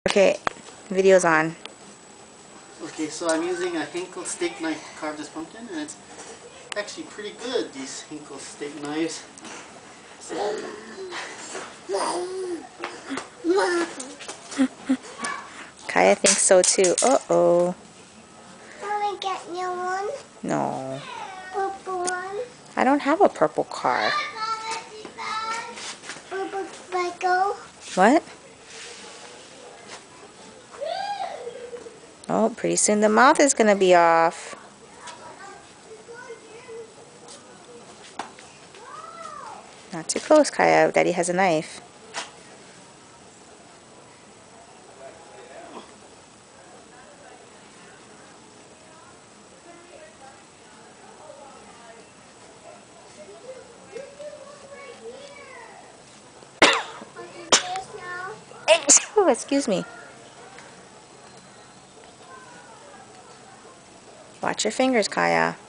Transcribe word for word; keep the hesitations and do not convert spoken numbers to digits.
Okay, video's on. Okay, so I'm using a Hinkle steak knife to carve this pumpkin, and it's actually pretty good, these Hinkle steak knives. So, Kaya thinks so too. Uh-oh. Want to get you one? No. Purple one? I don't have a purple car. Purple Lego? What? Oh, pretty soon the mouth is gonna be off. Not too close, Kaya. Daddy has a knife. Oh, excuse me. Watch your fingers, Kaya.